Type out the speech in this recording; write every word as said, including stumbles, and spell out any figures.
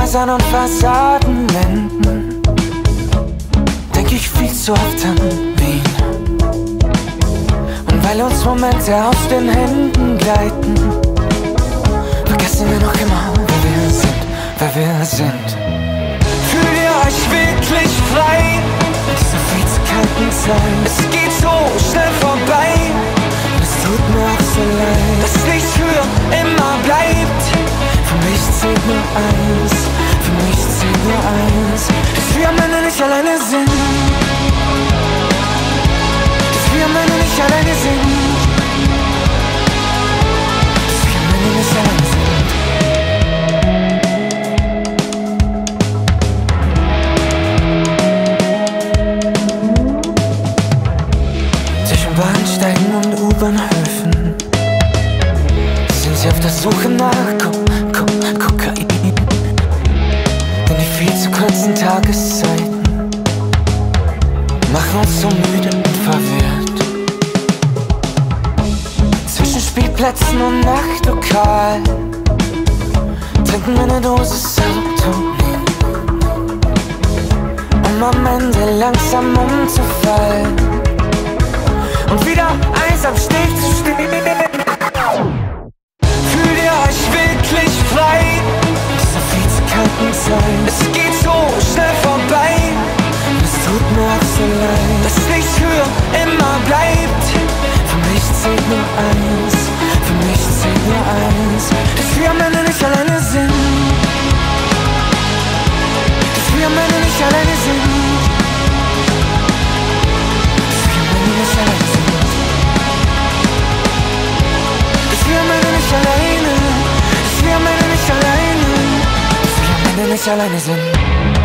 Häusern und Fassadenwänden denk ich viel zu oft an Wien. Und weil uns Momente aus den Händen gleiten, vergessen wir noch immer, wer wir sind, wer wir sind. Fühlt ihr euch wirklich frei in dieser viel zu kalten Zeit? Es geht so schnell vorbei, es tut mir auch so leid, dass nichts für immer bleibt. Für mich zählt nur eins, für mich zählt nur eins, dass wir am Ende nicht alleine sind, dass wir am Ende nicht alleine sind, dass wir am Ende nicht alleine sind. Zwischen Bahnsteigen und U-Bahnhöfen sind sie auf der Suche nach Ko Ko Kokain. Denn die viel zu kurzen Tageszeiten machen uns so müde und verwirrt. Zwischen Spielplätzen und Nachtlokal trinken wir eine Dosis Serotonin, um am Ende langsam umzufallen und wieder einsam still zu stehen. Fühlt ihr euch wirklich frei in dieser viel zu kalten Zeit? Es geht so schnell vorbei, und es tut mir auch so leid, dass nichts für immer bleibt. Für mich zählt nur eins, für mich zählt nur eins, dass wir am Ende nicht alleine sind, dass wir am Ende nicht alleine sind, dass wir am Ende nicht alleine sind. Dass wir am Ende nicht alleine, dass wir am Ende nicht alleine, dass wir am Ende nicht alleine sind.